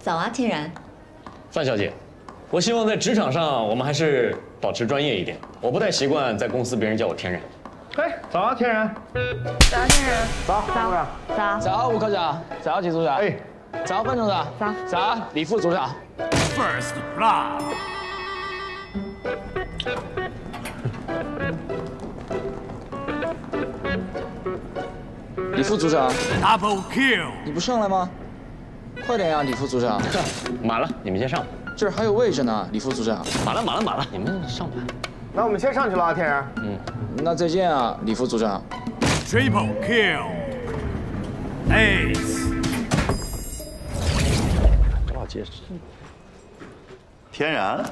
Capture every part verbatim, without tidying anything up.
早啊，天然。 范小姐，我希望在职场上我们还是保持专业一点。我不太习惯在公司别人叫我天然。 哎，早啊，天然。 早啊，天然。 早，组长。 早。 早，吴科长。早，季组长。哎，早，范组长。 早。 早，李副组长。 First blood。 李副组长 ，Double kill， 你不上来吗？快点呀，李副组长。 满了，你们先上。 这儿还有位置呢，李副组长。 满了，满了，满了，你们上吧。 那我们先上去了啊，天然。 嗯， 那再见啊，李副组长。 Triple kill，Ace。 多少阶是？ 天然，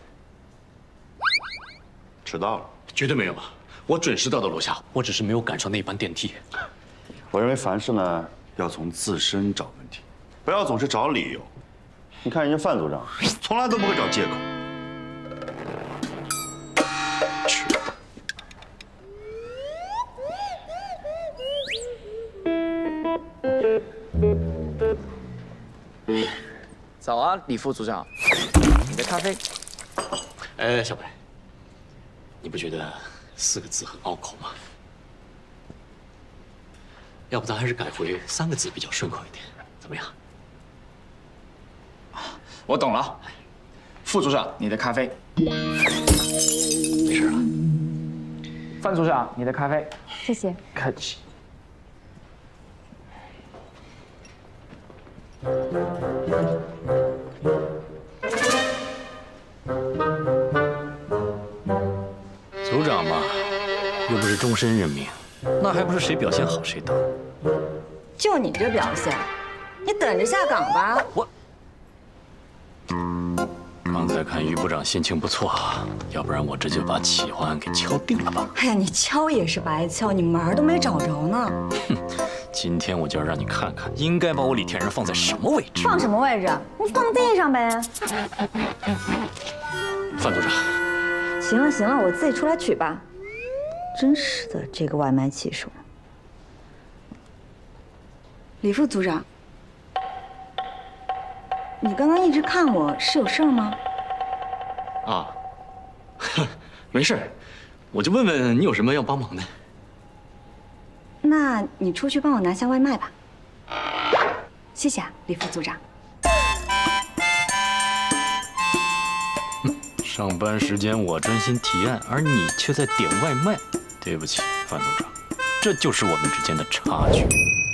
迟到了。 绝对没有，我准时到的楼下，我只是没有赶上那班电梯。 我认为凡事呢要从自身找问题，不要总是找理由。你看人家范组长，从来都不会找借口。 早啊，李副组长，你的咖啡。 哎，小白，你不觉得四个字很拗口吗？要不咱还是改回三个字比较顺口一点，怎么样？ 我懂了，副组长，你的咖啡。 没事了。 范组长，你的咖啡。 谢谢。 客气。 组长嘛，又不是终身任命，那还不是谁表现好谁当？ 就你这表现，你等着下岗吧。 我刚才看于部长心情不错，要不然我这就把企划案给敲定了吧。 哎呀，你敲也是白敲，你门儿都没找着呢。 哼，今天我就要让你看看，应该把我李天然放在什么位置。 放什么位置？你放地上呗。 范组长。 行了行了，我自己出来取吧。真是的，这个外卖骑手。李副组长，你刚刚一直看我，是有事儿吗？ 啊，没事，我就问问你有什么要帮忙的。 那你出去帮我拿下外卖吧。谢谢啊，李副组长。 上班时间我专心提案，而你却在点外卖。对不起，范组长，这就是我们之间的差距。